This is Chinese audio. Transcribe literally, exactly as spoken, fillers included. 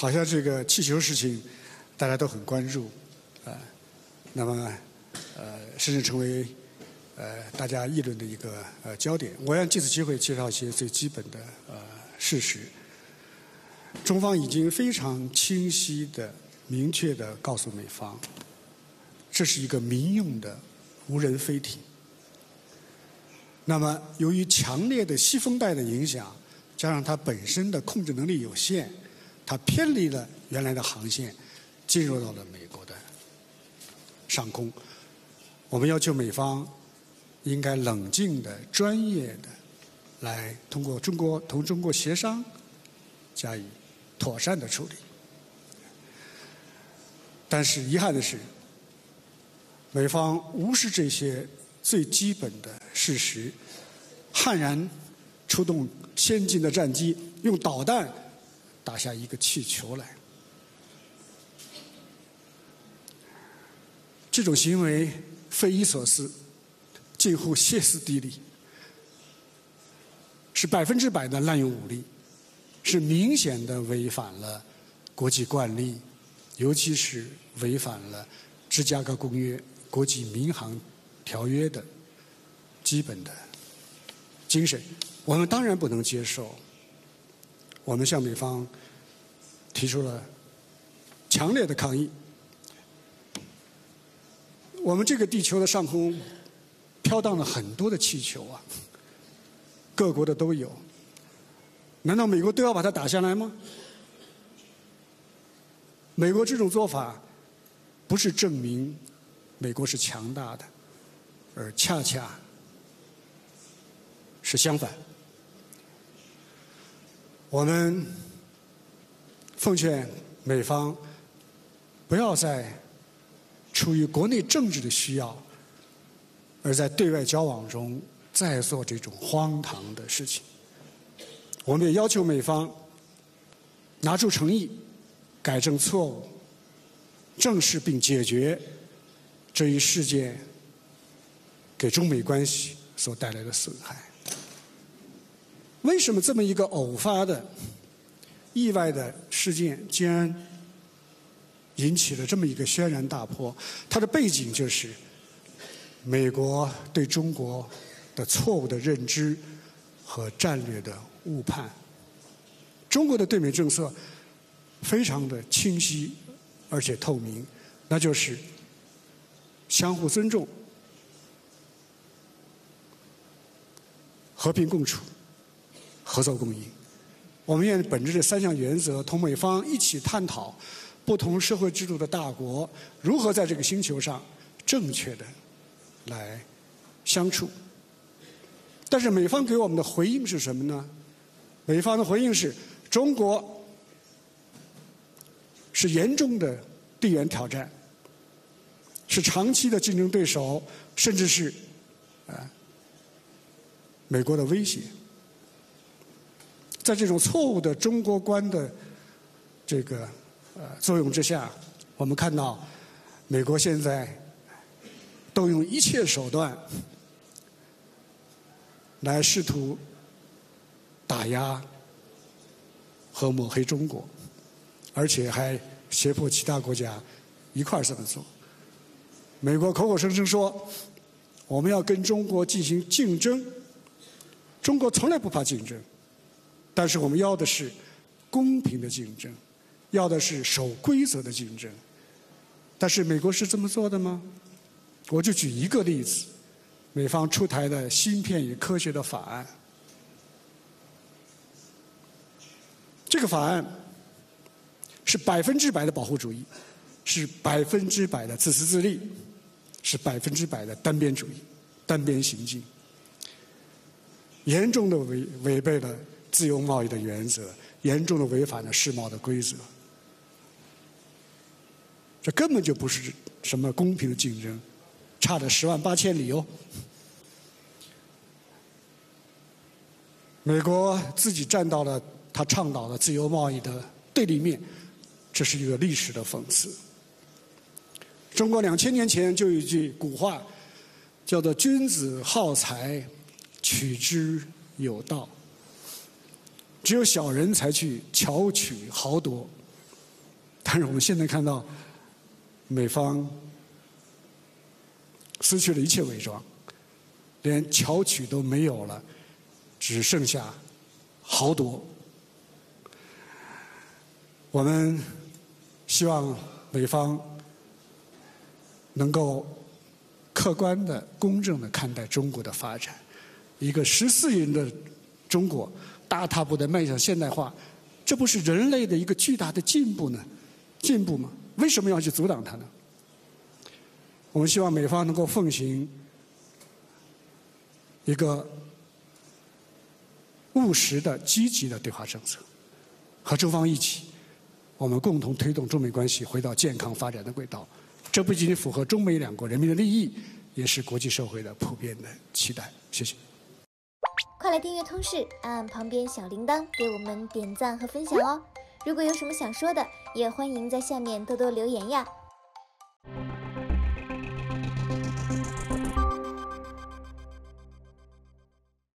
好像这个气球事情大家都很关注，啊，那么呃，甚至成为呃大家议论的一个呃焦点。我要借此机会介绍一些最基本的呃事实。中方已经非常清晰的、明确的告诉美方，这是一个民用的无人飞艇。那么，由于强烈的西风带的影响，加上它本身的控制能力有限，它偏离了原来的航线，进入到了美国的上空。我们要求美方应该冷静的、专业的来通过中国同中国协商，加以妥善的处理。但是遗憾的是，美方无视这些最基本的事实，悍然出动先进的战机，用导弹打下一个气球来。这种行为匪夷所思，近乎歇斯底里，是百分之百的滥用武力，是明显的违反了国际惯例，尤其是违反了芝加哥公约、国际民航条约的基本的精神。我们当然不能接受。我们向美方提出了强烈的抗议。我们这个地球的上空飘荡了很多的气球啊，各国的都有。难道美国都要把它打下来吗？美国这种做法不是证明美国是强大的，而恰恰是相反。我们奉劝美方不要再出于国内政治的需要，而在对外交往中再做这种荒唐的事情。我们也要求美方拿出诚意，改正错误，正视并解决这一事件给中美关系所带来的损害。为什么这么一个偶发的、意外的事件，竟然引起了这么一个轩然大波？它的背景就是美国对中国的错误的认知和战略的误判。中国的对美政策非常的清晰而且透明，那就是相互尊重、和平共处、合作共赢。我们愿本着这三项原则，同美方一起探讨不同社会制度的大国如何在这个星球上正确的来相处。但是美方给我们的回应是什么呢？美方的回应是，中国是严重的地缘挑战，是长期的竞争对手，甚至是啊美国的威胁。在这种错误的中国观的这个呃作用之下，我们看到美国现在都用一切手段来试图打压和抹黑中国，而且还胁迫其他国家一块儿这么做。美国口口声声说我们要跟中国进行竞争，中国从来不怕竞争，但是我们要的是公平的竞争，要的是守规则的竞争。但是美国是这么做的吗？我就举一个例子，美方出台的芯片与科学的法案。这个法案是百分之百的保护主义，是百分之百的自私自利，是百分之百的单边主义、单边行径，严重的违违背了自由贸易的原则，严重的违反了世贸的规则。这根本就不是什么公平的竞争，差了十万八千里哦。美国自己站到了他倡导的自由贸易的对立面，这是一个历史的讽刺。中国两千年前就有一句古话，叫做“君子好财，取之有道”。只有小人才去巧取豪夺， 但是我们现在看到，美方失去了一切伪装，连巧取都没有了，只剩下豪夺。我们希望美方能够客观的、公正的看待中国的发展。一个十四亿人的中国大踏步的迈向现代化，这不是人类的一个巨大的进步呢？进步吗？为什么要去阻挡它呢？我们希望美方能够奉行一个务实的、积极的对华政策，和中方一起，我们共同推动中美关系回到健康发展的轨道。这不仅仅符合中美两国人民的利益，也是国际社会的普遍的期待。谢谢。 快来订阅通识，按旁边小铃铛给我们点赞和分享哦。如果有什么想说的，也欢迎在下面多多留言呀。